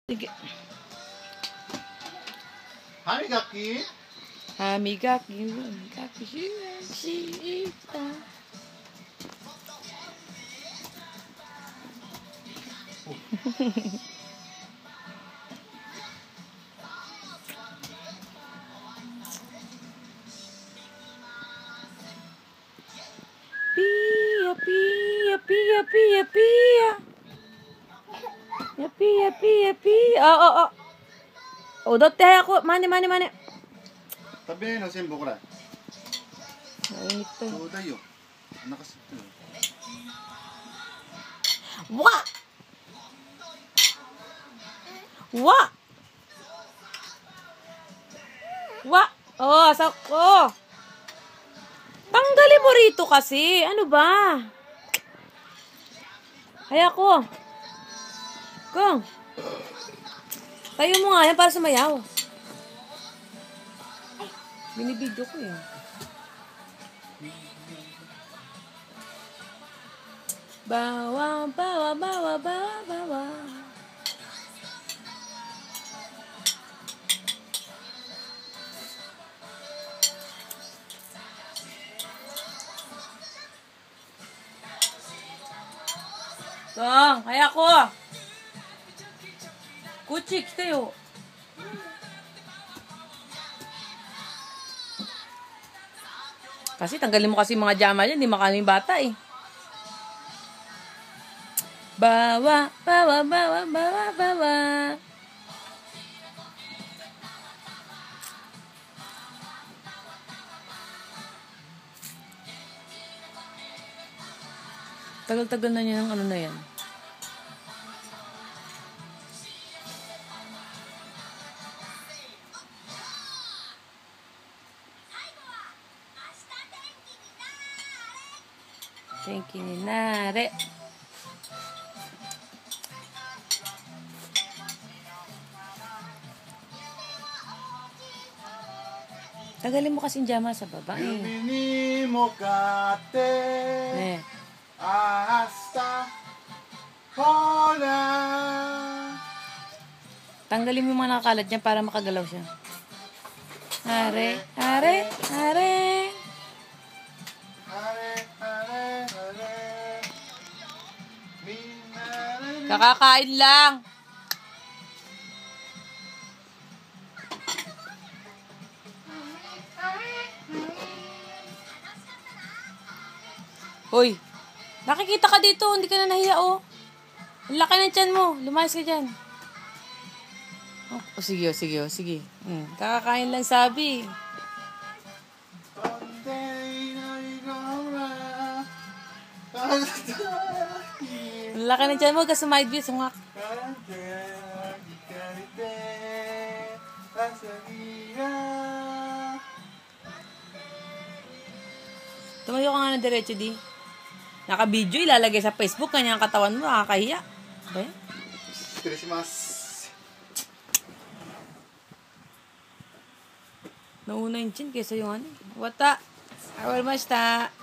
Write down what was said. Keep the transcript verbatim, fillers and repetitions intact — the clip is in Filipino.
Sige. Hamigaki? Hamigaki, hamigaki, shita. Pia, pia, pia, pia, pia. Ya, pia, pia, pia. Oh, oh, oh. Oh, dotte ako. Mani, mani, mani. 食べの全部これ。 Mainit to. ちょうだいよ。お腹すいてる。 Wa! Wa! Wa! Oh, sako! Tanggalin mo rito kasi. Ano ba? Kaya ko. Kung. Tayo mo nga yan para sumayaw. Binibidyo ko yan. Bawa, bawa, bawa, bawa, bawa. Kung, kaya ko. Kuchi, kita yo. Kasi tanggalin mo kasi mga jama dyan, hindi makaming bata eh. Bawa, bawa, bawa, bawa, bawa. Tagal-tagal na niya ng ano na yan. Thank you, Ninare. Tagalin mo kasing jama sa baba eh. Yumi ni mokatte. Eh. Asta. Hola. Tanggalin mo yung mga nakakalat niya para makagalaw siya. Are, are, are. Are, are, are. Minare. Kakakain lang. Hoy, nakikita ka dito, hindi ka na nahiya oh. Ang laki ng tiyan mo, lumayas ka dyan. Oh, oh, sige, oh, sige, oh, sige. Hmm, kakakain lang sabi. Ang laki ng tiyan mo, kasi sumide view, sungak. Tumayo ka nga ng diretso, di. Naka-video, ilalagay sa Facebook, kanya ang katawan mo, nakakahiya. Okay? Christmas. Nauna yung chin kaysa yung ano. Wata. Awal masta.